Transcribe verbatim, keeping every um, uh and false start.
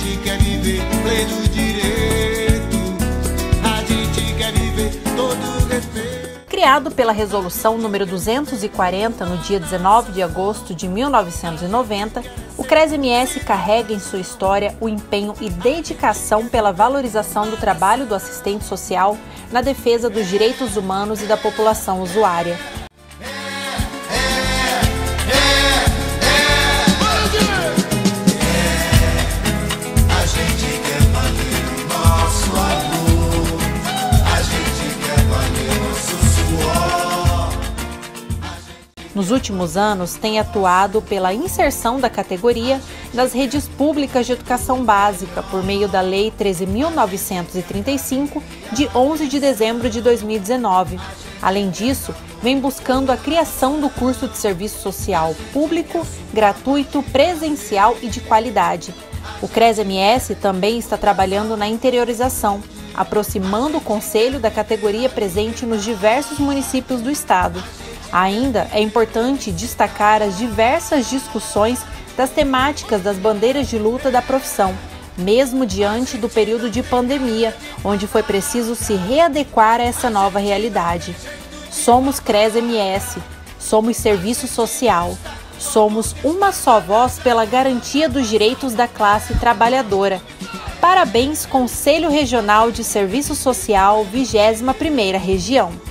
gente quer viver pleno direito, a gente quer viver todo respeito. Criado pela Resolução número duzentos e quarenta, no dia dezenove de agosto de mil novecentos e noventa, o CRES-M S carrega em sua história o empenho e dedicação pela valorização do trabalho do assistente social na defesa dos direitos humanos e da população usuária. Nos últimos anos, tem atuado pela inserção da categoria nas redes públicas de educação básica por meio da Lei treze mil novecentos e trinta e cinco, de onze de dezembro de dois mil e dezenove. Além disso, vem buscando a criação do curso de serviço social público, gratuito, presencial e de qualidade. O CRES-M S também está trabalhando na interiorização, aproximando o conselho da categoria presente nos diversos municípios do estado. Ainda é importante destacar as diversas discussões das temáticas das bandeiras de luta da profissão, mesmo diante do período de pandemia, onde foi preciso se readequar a essa nova realidade. Somos CRES-M S, somos serviço social, somos uma só voz pela garantia dos direitos da classe trabalhadora. Parabéns, Conselho Regional de Serviço Social, vigésima primeira Região.